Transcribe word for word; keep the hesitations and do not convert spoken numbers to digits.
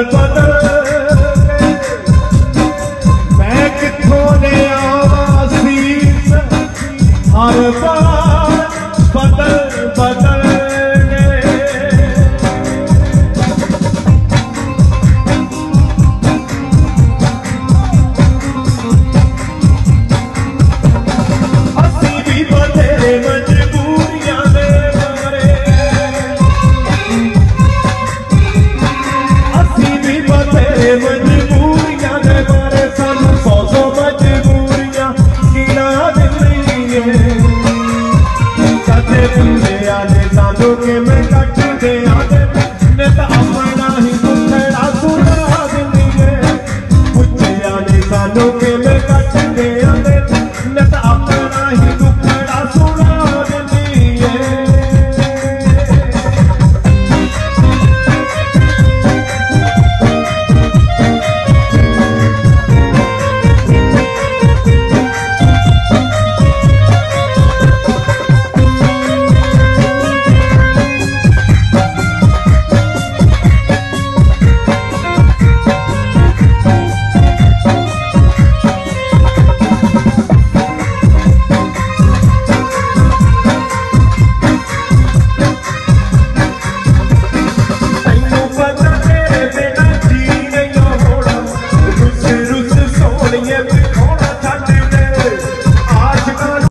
बदल मैं किथों ले आवा सीस हर बार बदल बदल के मैं कट दे आदे ने तो अपना ही दुखड़ा सुना दिंदी है पुछया ने सानू के